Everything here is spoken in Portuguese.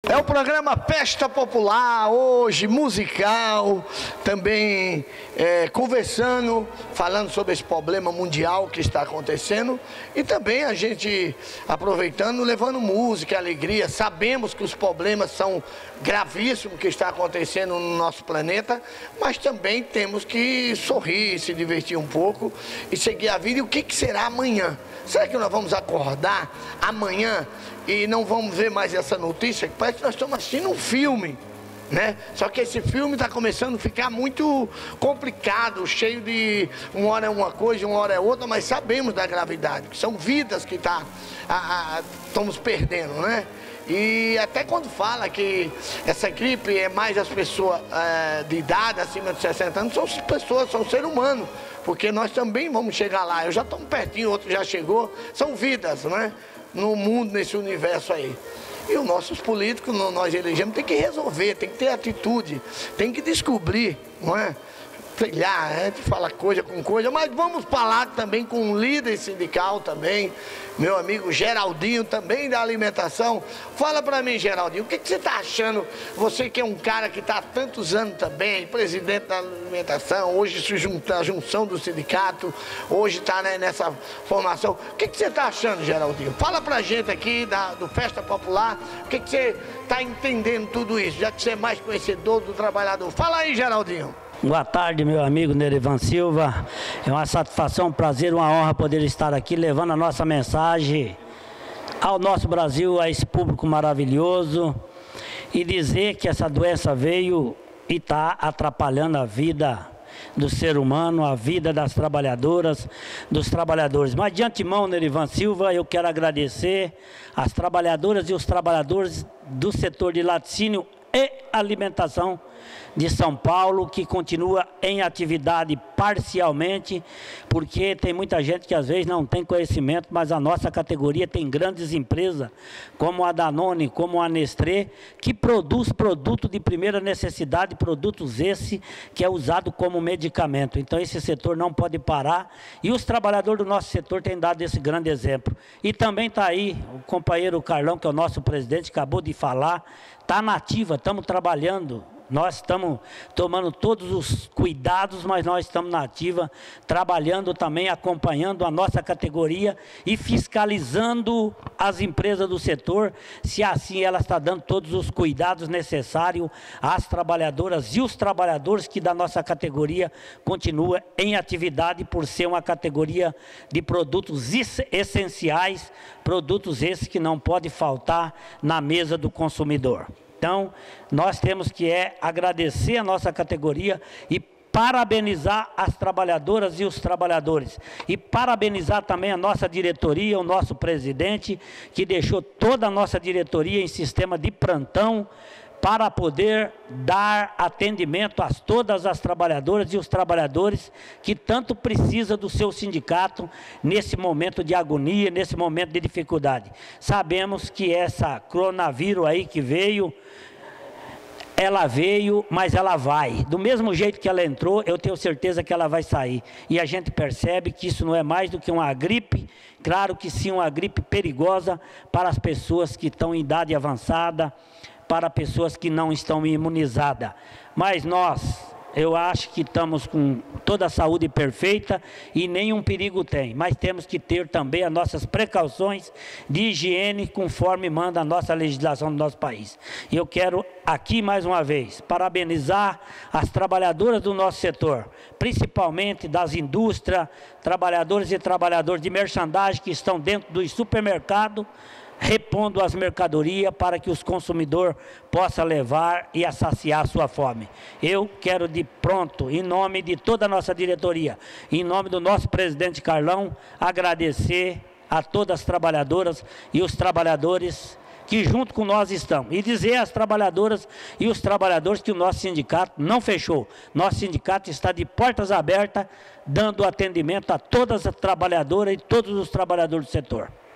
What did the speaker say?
É o programa Festa Popular, hoje musical, também conversando, falando sobre esse problema mundial que está acontecendo e também a gente aproveitando, levando música, alegria. Sabemos que os problemas são gravíssimos que está acontecendo no nosso planeta, mas também temos que sorrir, se divertir um pouco e seguir a vida. E o que será amanhã? Será que nós vamos acordar amanhã e não vamos ver mais essa notícia? Parece que nós estamos assistindo um filme, né? Só que esse filme está começando a ficar muito complicado, cheio de uma hora é uma coisa, uma hora é outra, mas sabemos da gravidade, que são vidas que estamos perdendo, né? E até quando fala que essa gripe é mais as pessoas de idade, acima de 60 anos, são pessoas, são seres humanos, porque nós também vamos chegar lá. Eu já estou pertinho, outro já chegou, são vidas, né? No mundo, nesse universo aí. E os nossos políticos, nós elegemos, tem que resolver, tem que ter atitude, tem que descobrir, não é? Trilhar, a gente fala coisa com coisa, mas vamos falar também com um líder sindical também, meu amigo Geraldinho, também da alimentação. Fala para mim, Geraldinho, o que você está achando? Você que é um cara que está há tantos anos também, presidente da alimentação, hoje se junta a junção do sindicato, hoje está, né, nessa formação. O que você está achando, Geraldinho? Fala para a gente aqui do Festa Popular, o que você está entendendo tudo isso, já que você é mais conhecedor do trabalhador. Fala aí, Geraldinho. Boa tarde, meu amigo Nerivan Silva. É uma satisfação, um prazer, uma honra poder estar aqui levando a nossa mensagem ao nosso Brasil, a esse público maravilhoso, e dizer que essa doença veio e está atrapalhando a vida do ser humano, a vida das trabalhadoras, dos trabalhadores. Mas de antemão, Nerivan Silva, eu quero agradecer às trabalhadoras e os trabalhadores do setor de laticínio e alimentação de São Paulo, que continua em atividade parcialmente, porque tem muita gente que às vezes não tem conhecimento, mas a nossa categoria tem grandes empresas, como a Danone, como a Nestlé, que produz produto de primeira necessidade, produtos esse que é usado como medicamento. Então esse setor não pode parar, e os trabalhadores do nosso setor têm dado esse grande exemplo. E também está aí o companheiro Carlão, que é o nosso presidente, acabou de falar, está na ativa, estamos trabalhando. Nós estamos tomando todos os cuidados, mas nós estamos na ativa, trabalhando também, acompanhando a nossa categoria e fiscalizando as empresas do setor, se assim ela está dando todos os cuidados necessários às trabalhadoras e os trabalhadores que da nossa categoria continua em atividade por ser uma categoria de produtos essenciais, produtos esses que não podem faltar na mesa do consumidor. Então, nós temos que agradecer a nossa categoria e parabenizar as trabalhadoras e os trabalhadores. E parabenizar também a nossa diretoria, o nosso presidente, que deixou toda a nossa diretoria em sistema de plantão para poder dar atendimento a todas as trabalhadoras e os trabalhadores que tanto precisam do seu sindicato nesse momento de agonia, nesse momento de dificuldade. Sabemos que essa coronavírus aí que veio, ela veio, mas ela vai. Do mesmo jeito que ela entrou, eu tenho certeza que ela vai sair. E a gente percebe que isso não é mais do que uma gripe, claro que sim, uma gripe perigosa para as pessoas que estão em idade avançada, para pessoas que não estão imunizadas. Mas nós, eu acho que estamos com toda a saúde perfeita e nenhum perigo tem. Mas temos que ter também as nossas precauções de higiene conforme manda a nossa legislação do nosso país. E eu quero aqui mais uma vez parabenizar as trabalhadoras do nosso setor, principalmente das indústrias, trabalhadores e trabalhadoras de merchandising que estão dentro do supermercado, repondo as mercadorias para que os consumidores possam levar e saciar a sua fome. Eu quero de pronto, em nome de toda a nossa diretoria, em nome do nosso presidente Carlão, agradecer a todas as trabalhadoras e os trabalhadores que junto com nós estão. E dizer às trabalhadoras e os trabalhadores que o nosso sindicato não fechou. Nosso sindicato está de portas abertas, dando atendimento a todas as trabalhadoras e todos os trabalhadores do setor.